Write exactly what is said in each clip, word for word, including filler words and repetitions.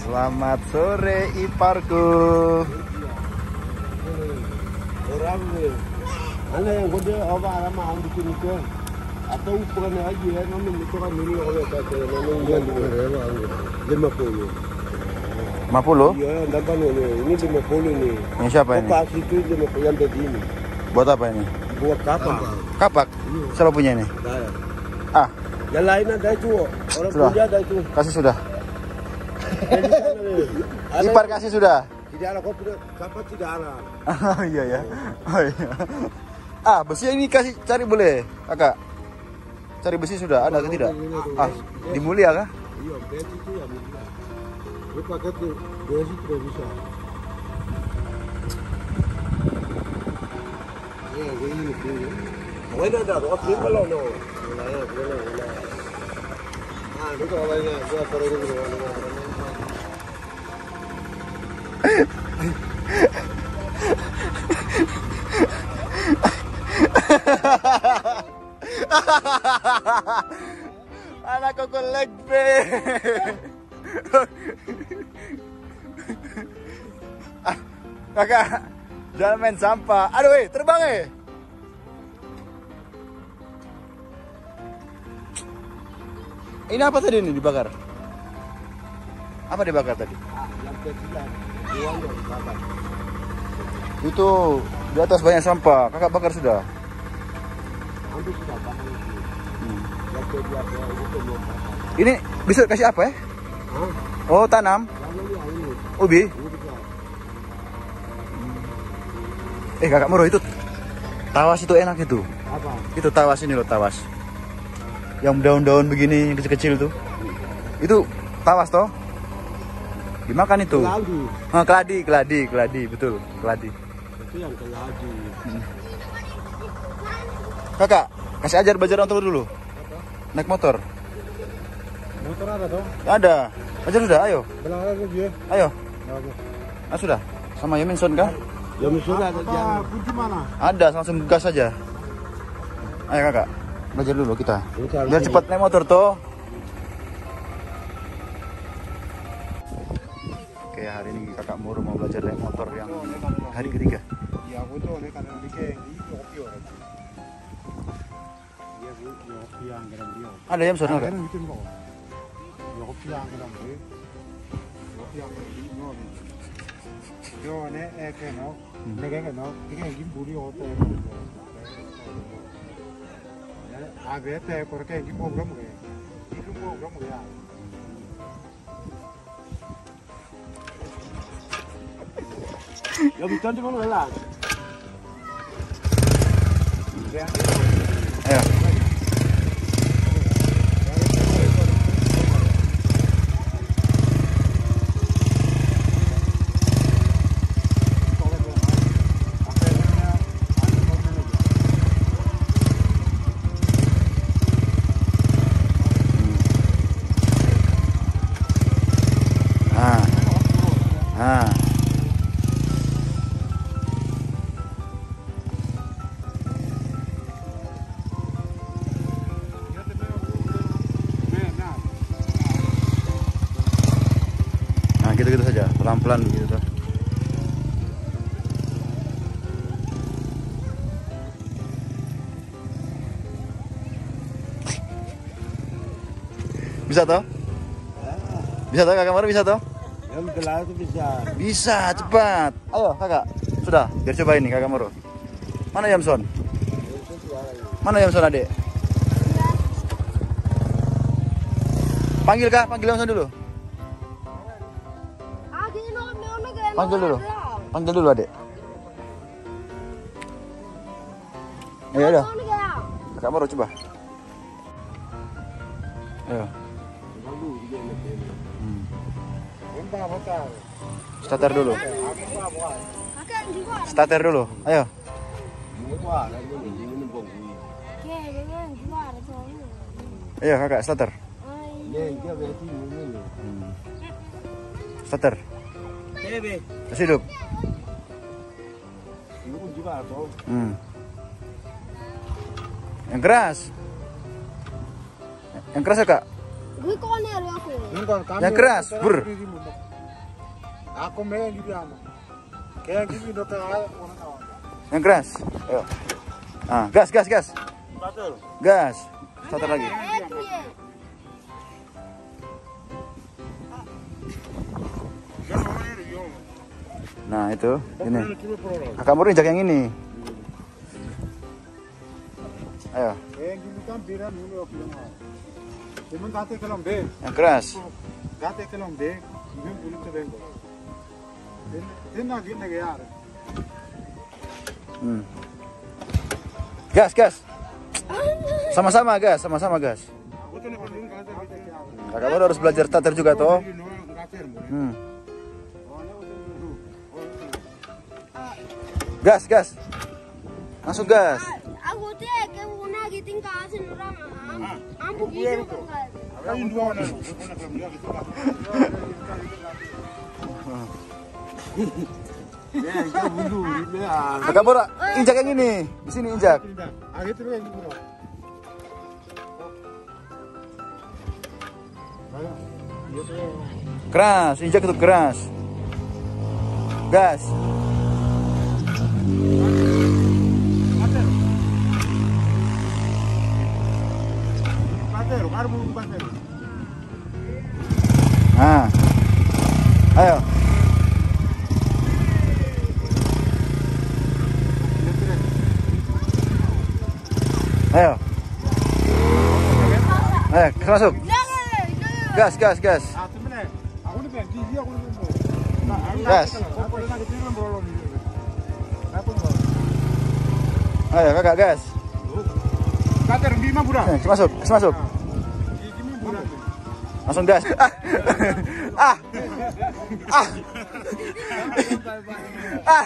Selamat sore iparku. Orang ni, ana yang gede apa lama ambil kini atau ukuran aja ya, namun ukuran ini oleh kata namun yang lima puluh. lima puluh? Iya, dapat ini, ini lima puluh nih. Ini siapa ini? Kapak itu lima puluh yang tadi ini. Buat apa ini? Buat kapak. Kapak? Siapa punya ini? Saya. Ah, Yang lain ada itu, orang sudah. punya ada itu. Kasih sudah. Ipar kasih sudah. Tidak ada kopi, kapak tidak ada. Oh iya ya. Oh iya. Ah, besi ini kasih cari boleh, kakak. Cari besi sudah ada atau tidak? Ah, di Mulia kah? Iya, besi itu ya mulia. Ini pakai tuh, besi tidak bisa. Iya, ini ini. Mana ada kopi kalau no. Mana mana mana. Ah, itu orangnya, gua perlu dulu mana. Anak koko leg be. Ah, kakak, jangan main sampah. Aduh, eh, terbang eh. Ini apa tadi ini dibakar? Apa dibakar tadi? Yang kecil, dua yang bakar. Itu di atas banyak sampah. Kakak bakar sudah. Hampir sudah bakar itu. Hmm. Yang kecil itu belum bakar. Ini bisa kasih apa ya? Hah? Oh, tanam Yang ini ini. ubi. Ini juga. Eh, kakak Moro, itu tawas itu enak itu. Apa? Itu tawas ini loh, tawas. Yang daun-daun begini yang kecil-kecil tuh. Itu tawas toh? Dimakan itu. Keladi. Ah, keladi, keladi, keladi, betul, keladi. Itu yang keladi. Kakak, kasih ajar belajar motor dulu. Naik motor. Motor ada toh? Ada. Ajar sudah, ayo. Belakang lagi ya. Ayo. Bagus. Ah, sudah. Sama Yaminson kah? Ya misalnya ada yang kunci mana? Ada, langsung gas aja. Ayo kakak, belajar dulu kita. Biar cepat naik motor toh. Oke, hari ini kakak Moro mau belajar naik motor yang hari ketiga. Ya aku tuh oleh karena dike di kopi orang. Ya bu, kopi yang kena dia. Ada Yaminson kakak? Kan bikin kok. Kopi yang kena dia. Kopi yang kena dia. Yo ne eh kena. Nega kena. Ini yang buri auto. Agak teh korek yang program ke. Itu program ke ya. Ya bisa di mana lah? Ayo. Ah. Ah. Nah, gitu-gitu saja, pelan-pelan begitu tuh. Bisa toh? Bisa toh kakak Maro, bisa toh? Yang gelas itu bisa. Bisa, cepat. Ayo kakak, sudah, biar coba ini kakak Maro. Mana Yamson? Mana Yamson adik? Panggil kak, panggil Yamson dulu. Panggil dulu, panggil dulu adik. Ayo udah, kakak Maro coba. Ayo. Hmm. Starter dulu. Starter dulu. Ayo. Ayo kakak, starter. Hmm. Starter. Kasih hidup. Hmm. Yang keras. Yang keras ya kak? Yang keras, bur. Aku main gitu ama. Kayak gitu dokter orang kawan. Yang keras. Ayo. Ah, gas, gas, gas. Betul. Gas. Satu lagi. Nah, itu. Ini. Kakak Mur injak yang ini. Ayo. Yang gitu kan biran dulu bilang. Cuman kate kelam deh. Yang keras. Kate kelam deh. Ini belum terbentuk. Ini lagi nih ya. Hmm. Gas, gas. Sama-sama gas, sama-sama gas. Kakak Mur harus belajar starter juga toh. Hmm. Gas, gas. Langsung gas. Aku tuh kayak una gitu kasih orang. Ampu gitu kan. Kakak Mur injak yang ini. Di sini injak. Keras, injak itu keras. Gas. Nah. Ayo. Ayo. Ayo, masuk. Gas, gas, gas. Gas. Ayo, kakak gas. Eh, masuk, masuk. Langsung gas. Ah. Ah. Ah. Ah.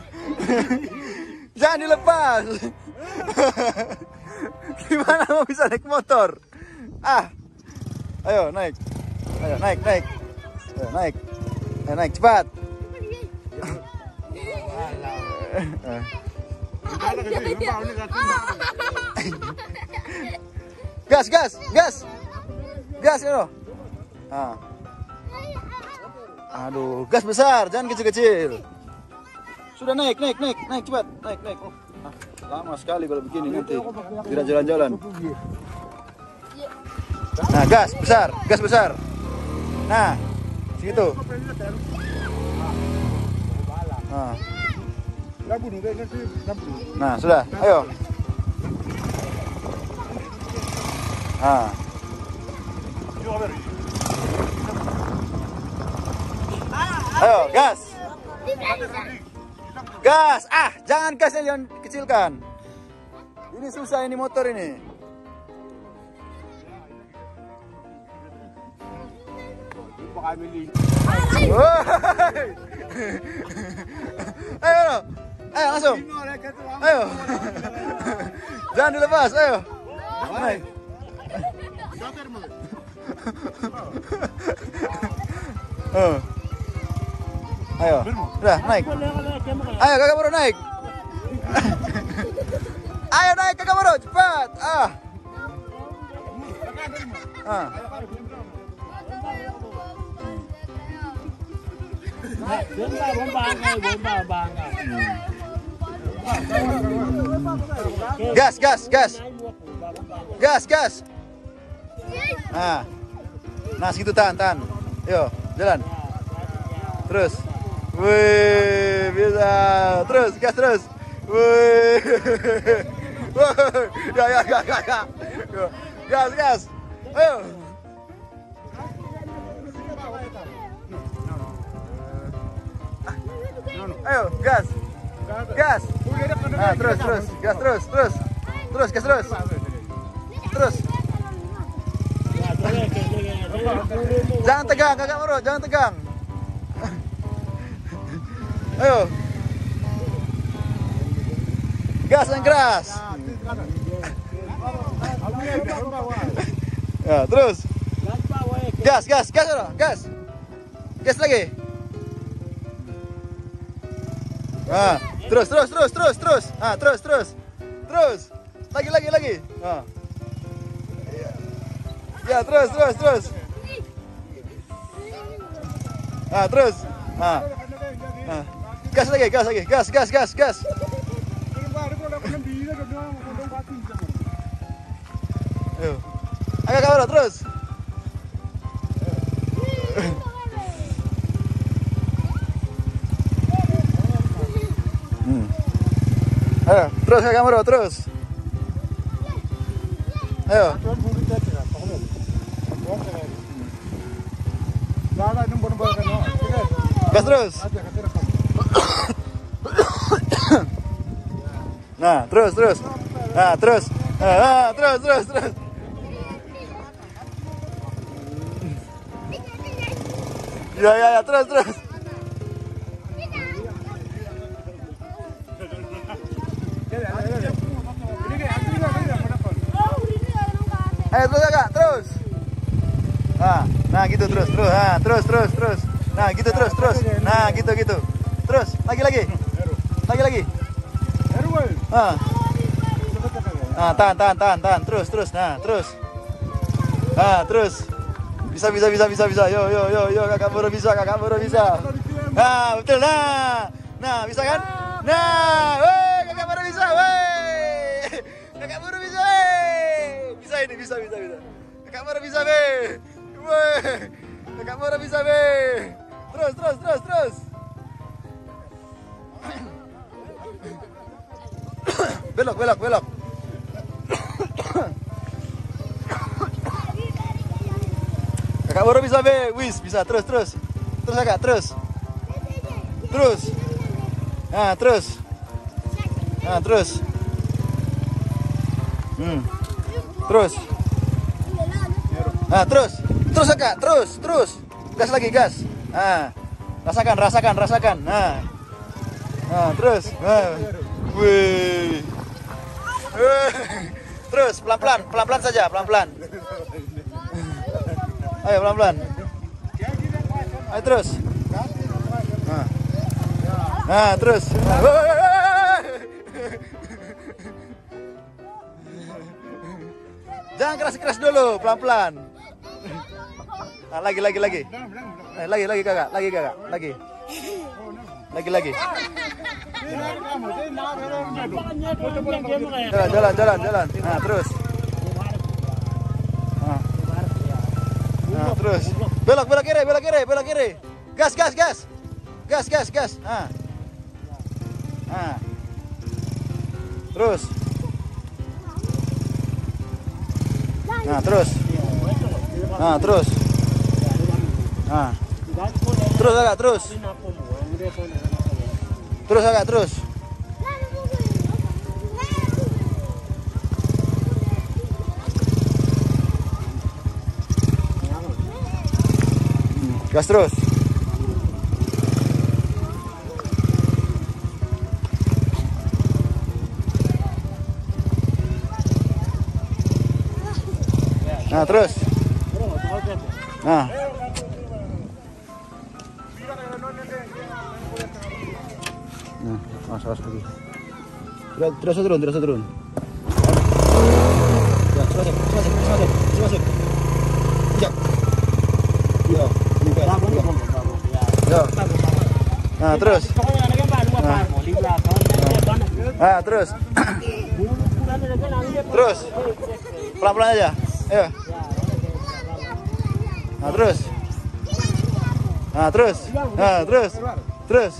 Jangan dilepas. Gimana mau bisa naik motor? Ah. Ayo naik. Ayo naik, naik. Ayo naik. Ayo naik cepat. Gas, gas, gas. Gas ya. Ah. Aduh, gas besar, jangan kecil-kecil. Sudah naik, naik, naik, naik cepat, naik, naik. Oh, ah, lama sekali kalau begini nanti. Tidak jalan-jalan. Nah, gas besar, gas besar. Nah, situ. Nah. Nah, sudah. Ayo. Nah. Ayo, gas. Gas. Ah, jangan gasnya yang kecilkan. Ini susah ini motor ini. Ayo, ayo langsung. Ayo. Jangan dilepas, ayo. Naik. Oh. Ayo, udah naik. Ayo kakak Mur naik. Ayo naik kakak Mur, cepat. Ah. Ah. Gas, gas, gas. Gas, gas. Nah. Nah, segitu tahan, tahan. Yo, jalan. Terus. Wih, bisa. Terus, gas terus. Wih. Ya, ya, ya, ya, ya. Gas, gas. Ayo. Ayo, gas. Gas. Nah, terus, terus. Gas terus, terus. Terus, gas terus. Terus. Jangan tegang, kakak Mur, jangan tegang. Ayo. Gas yang keras. Ya, terus. Gas, gas, gas, gas. Gas lagi. Nah, terus, terus, terus, terus, terus. Ah, terus, terus. Terus. Lagi, lagi, lagi. Ah. Ya, terus, terus, terus. Ah, terus. Nah. Nah. Gas lagi, gas lagi, gas, gas, gas, gas. Ayo. Agak kamera terus. Hmm. Ayo, terus ke kamera terus. Ayo. Gas terus. Nah, terus, terus. Nah, terus. Nah, terus, terus, terus. Ya, ya, ya, terus, terus. Eh, terus agak, terus. Nah, nah gitu terus, terus. Nah, terus, terus, terus. Nah, gitu terus, terus. Nah, gitu, gitu. Terus, lagi, lagi. Lagi, lagi. Nah. Nah, tahan, tahan, tahan, tahan. Terus, terus. Nah, terus. Nah, terus. Bisa, bisa, bisa, bisa, bisa. Yo, yo, yo, yo, kakak baru bisa, kakak baru bisa. Nah, betul. Nah, nah, bisa kan? Nah, woi, kakak baru bisa, woi. Kakak baru bisa, woi. Bisa ini, bisa, bisa, bisa. Kakak baru bisa, be. Woi, kakak baru bisa, be. Terus, terus, terus, terus. Belok, belok, belok. Kakak baru bisa, be. Wis, bisa. Terus, terus. Terus, kakak, terus. Terus. Nah, terus. Nah, terus. Hmm. Terus. Nah, terus. Terus, kakak. Terus, terus. Gas lagi, gas. Nah. Rasakan, rasakan, rasakan. Nah. Nah, terus. Nah. Wih. Terus, pelan-pelan. Pelan-pelan saja, pelan-pelan. Ayo, pelan-pelan. Ayo, terus. Nah. Nah, terus. Nah. Jangan keras-keras dulu, pelan-pelan. Nah, lagi, lagi, lagi. Nah, lagi, lagi, kakak. Lagi, kakak. Lagi. Lagi, lagi. Jalan, jalan, jalan, jalan. Nah, terus. Nah. Nah, terus. Belok, belok kiri, belok kiri, belok kiri. Gas, gas, gas. Gas, gas, gas. Nah. Nah. Terus. Nah, terus. Nah, terus. Nah. Terus, agak, terus. Terus, agak, terus. Gas terus. Nah, terus. Nah. Nah, mas, mas lagi. Terus, terus turun, terus turun. Ya, terus masuk, terus masuk, terus masuk, terus masuk. Ya. Ya, ini kan. Ya. Nah, terus. Nah, nah terus. Terus. Pelan-pelan aja. Ayo. Nah, terus. Nah, terus. Nah, terus. Terus.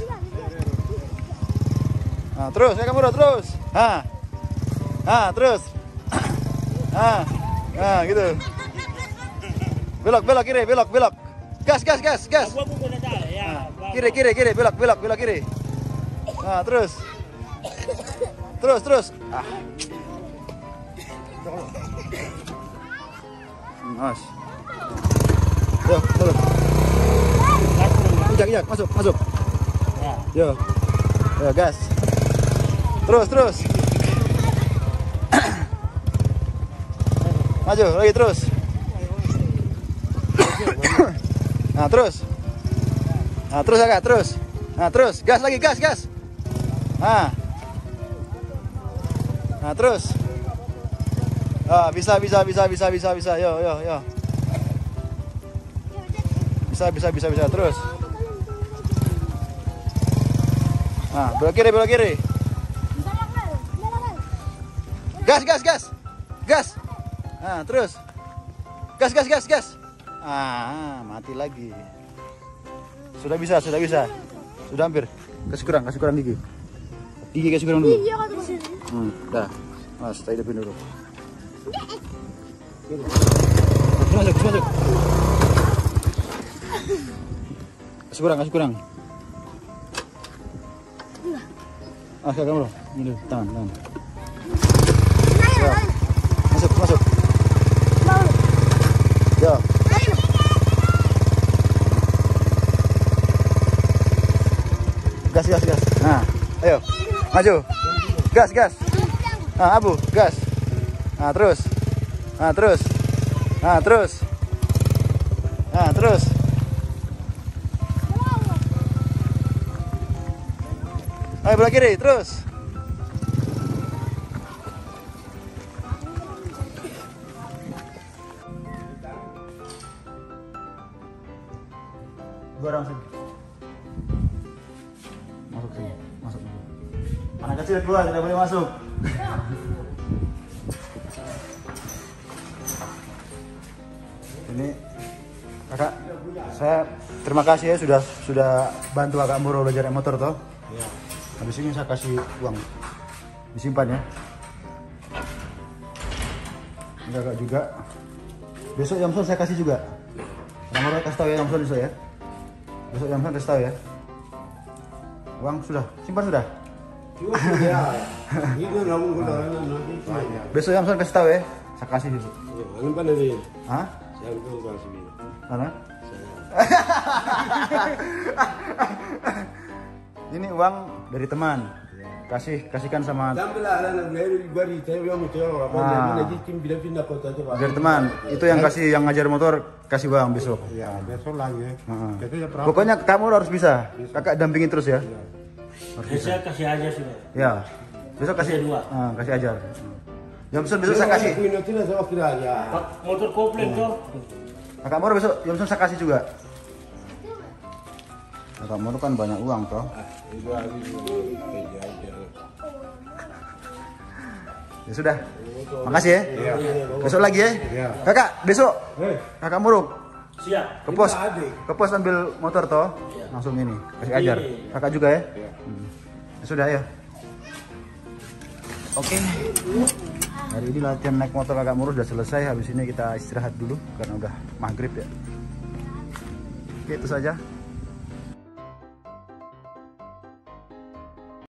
Nah, terus. Ya, kamu udah terus. Nah. Nah, terus. Nah. Nah, gitu. Belok, belok kiri, belok, belok. Gas, gas, gas, gas. Nah, kiri, kiri, kiri, belok, belok, belok kiri. Nah, terus. Terus, terus. Ah. Mas. Yo, belok. Injak, injak, masuk, masuk. Yo. Yo, gas. Terus, terus. Maju, lagi terus. Nah, terus. Nah, terus agak, terus. Nah, terus. Gas lagi, gas, gas. Nah. Nah, terus. Ah, bisa, bisa, bisa, bisa, bisa, bisa. Yo, yo, yo. Bisa, bisa, bisa, bisa. Terus. Nah, belok kiri, belok kiri. Gas, gas, gas. Gas. Nah, terus. Gas, gas, gas, gas. Ah, mati lagi. Sudah bisa, sudah bisa. Sudah hampir. Kasih kurang, kasih kurang gigi. Gigi kasih kurang dulu. Hmm, dah. Mas, kita hidupin dulu. Masuk, masuk, masuk. Kasih kurang, kasih kurang. Ah, kamu loh. Ini tangan, tangan. Ya. Masuk, masuk. Ya. Gas, gas, gas. Nah, ayo. Maju. Gas, gas. Nah, Abu, gas. Nah, terus. Nah, terus. Nah, terus. Nah, terus. Ayo belok kiri, terus. Dua orang sini. Masuk sini, masuk. Anak kecil keluar, tidak boleh masuk. Ini kakak, saya terima kasih ya sudah sudah bantu kakak Muro belajar naik motor toh. Ya. Habis ini saya kasih uang, disimpan ya. Ini kakak juga. Besok Yamson saya kasih juga. Kakak Muro kasih tahu ya Yamson besok ya. Besok Yamson kasih tahu ya. Uang sudah, simpan sudah. Besok Yamson kasih tahu ya. Saya kasih besok. Hah? Mana? Ini uang dari teman. Kasih kasihkan sama ah, dari teman. Itu yang kasih yang ngajar motor kasih uang besok. Ya, besok lagi. Uh -huh. Pokoknya kamu harus bisa. Kakak dampingin terus ya. Harus bisa. Saya kasih aja sudah. Ya. Besok kasih dua. Uh, kasih ajar. Yamson besok saya kasih. Motor kopling tuh. Kakak Moro besok Yamson saya kasih juga. Kakak Moro kan banyak uang toh. Ya sudah. Makasih ya. Besok lagi ya. Kakak besok. Kakak Moro. Siap. Ke pos. Ke pos ambil motor toh. Langsung ini kasih ajar. Kakak juga ya. Hmm. Ya sudah ya. Oke. Hari ini latihan naik motor kakak Muro sudah selesai. Habis ini kita istirahat dulu karena udah maghrib ya. Oke, itu saja.